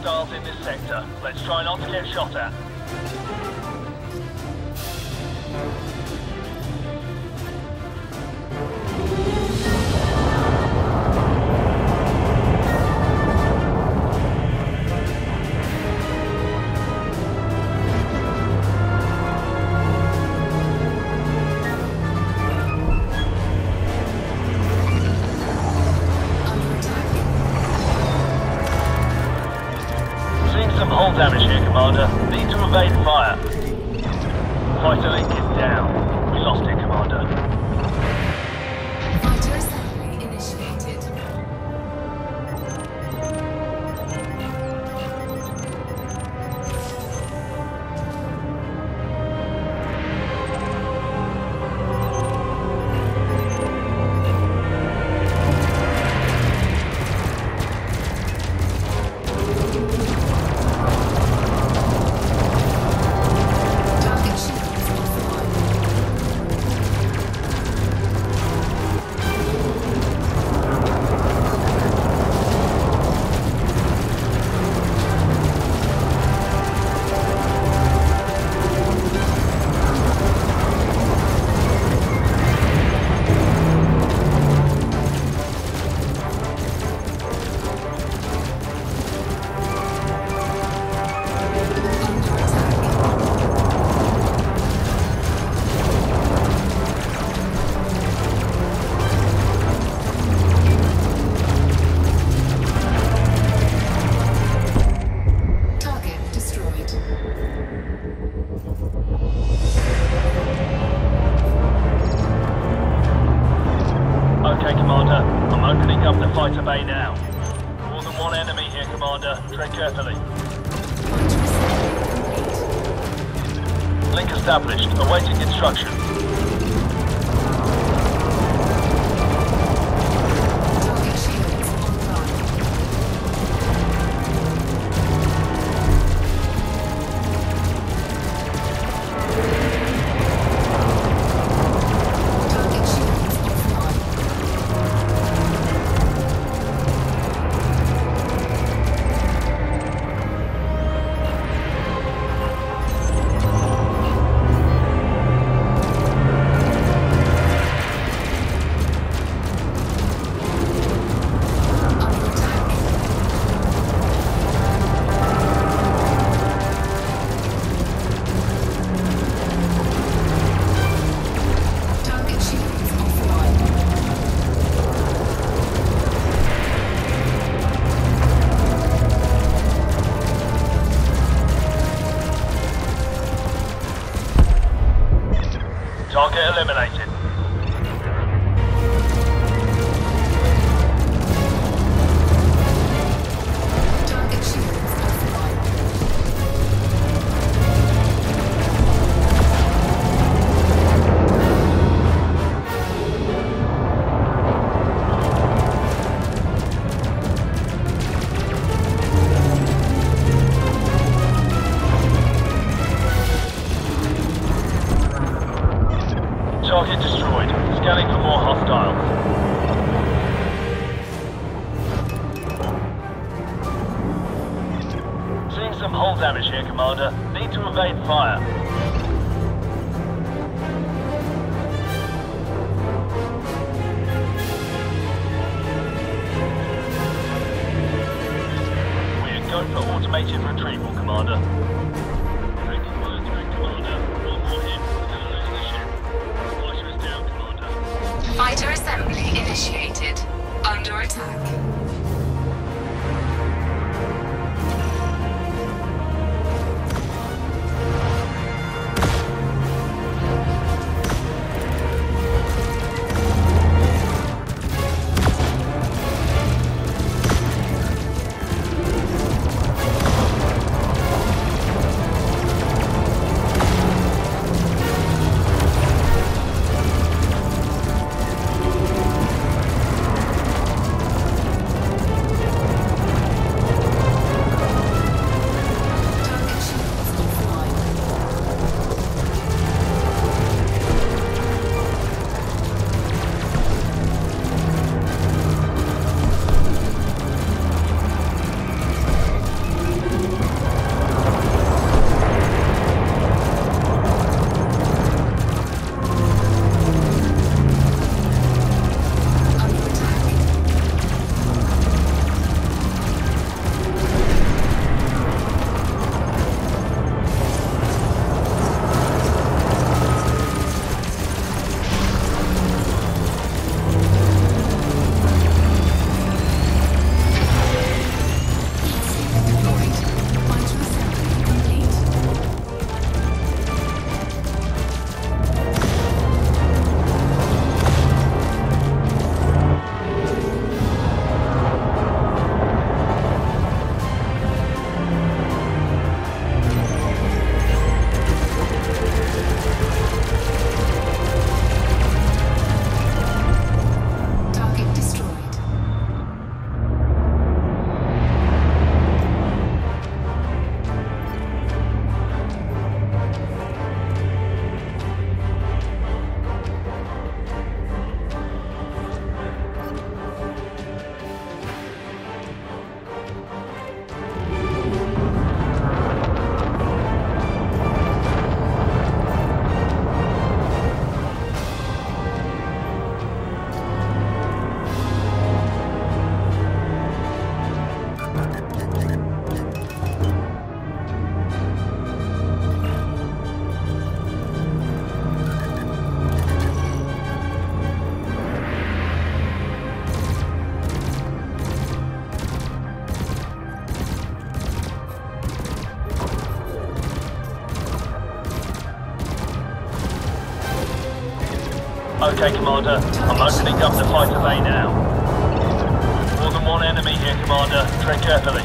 hostiles in this sector. Let's try not to get shot at. Hull damage here, Commander. Need to evade fire. Fighter link is down. We lost it, Commander. Fighter assembly initiated. Okay, Commander. I'm opening up the fighter bay now. More than one enemy here, Commander. Tread carefully. Link established. Awaiting instruction. Target shields online. Target shields offline. Target shields offline. Target eliminated. Target shields offline. Target destroyed. Scanning for more hostiles. Seeing some hull damage here, Commander. Need to evade fire. We're go for automated retrieval, Commander. Thank you, Commander. One more hit. We're gonna lose the ship. Fighter is down, Commander. Fighter assembly initiated. Under attack. Okay, Commander. I'm opening up the fighter bay now. More than one enemy here, Commander. Tread carefully.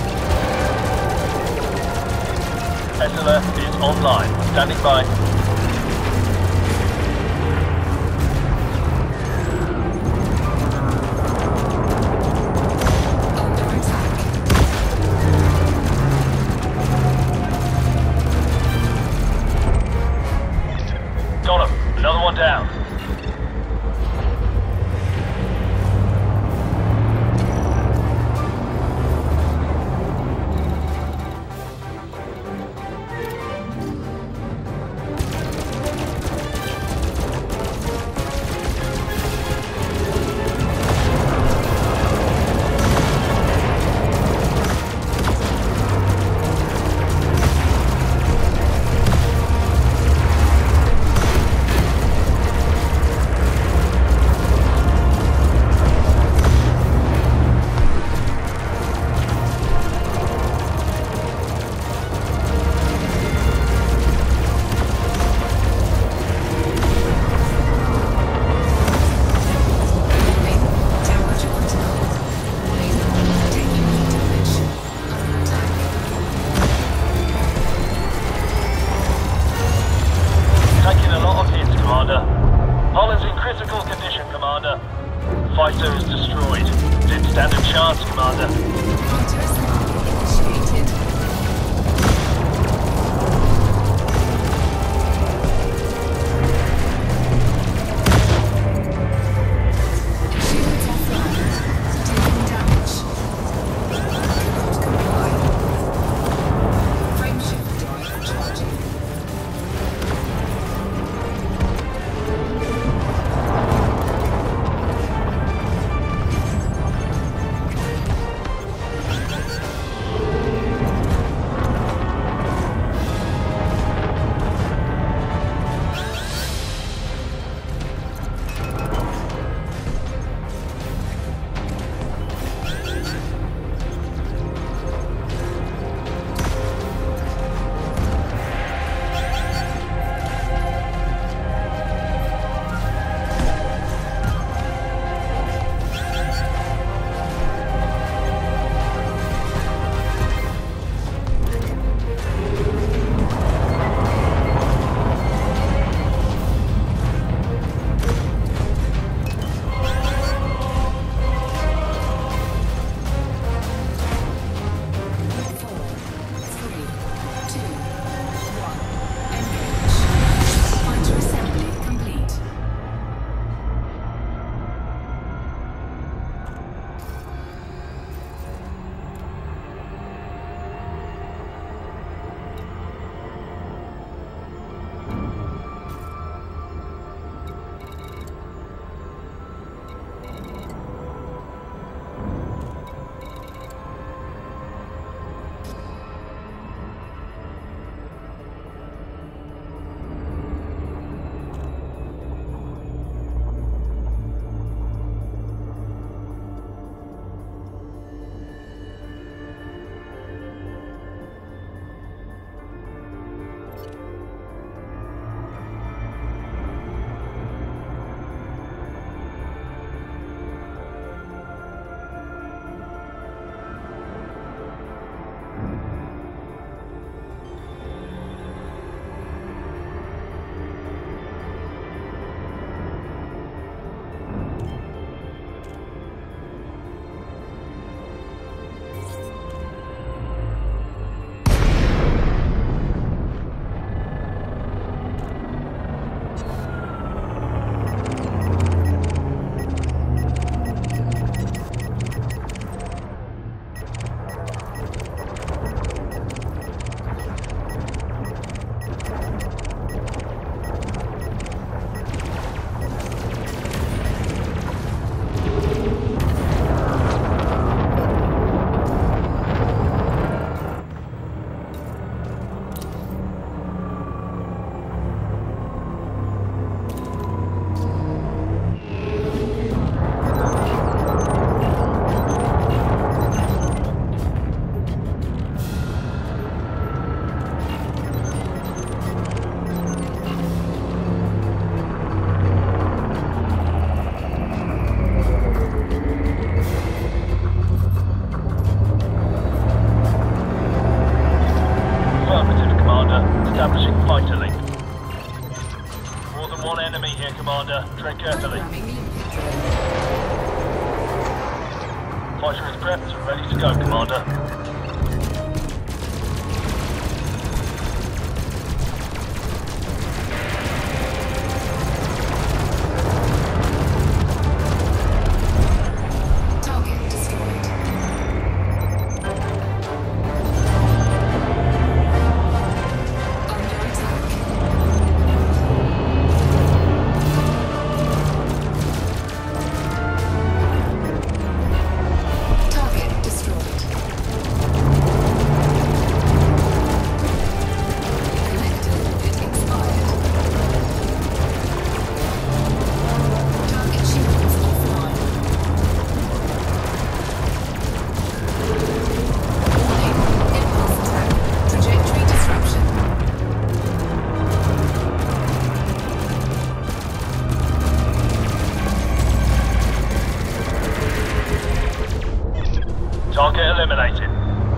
SLF is online. Standing by. Under attack. Got him. Another one down. Taking a lot of hits, Commander. Holland's in critical condition, Commander. Fighter is destroyed. Didn't stand a chance, Commander. Fighter assembly initiated. Shields offline. Taking damage. Cannot comply. Frameshift drive charging. One enemy here, Commander. Tread carefully. Programming loop control. Fighter is prepped and ready to go, Commander. Target destroyed. Under attack. Target destroyed. Connector bit expired. Target shields offline. Warning, impulse attack. Trajectory disruption. Target eliminated.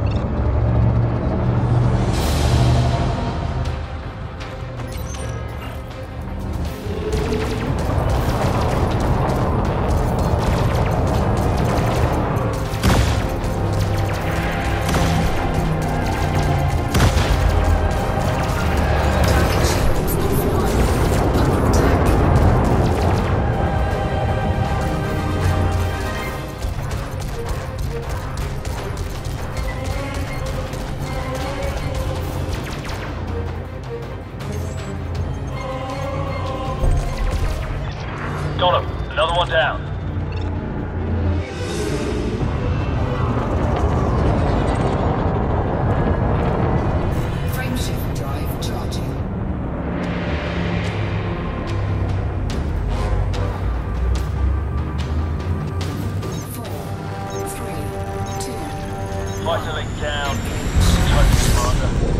Target shields offline. Under attack. Got him. Another one down. Frameshift drive charging. Four, three, two, Fighter link down. Touch, Commander.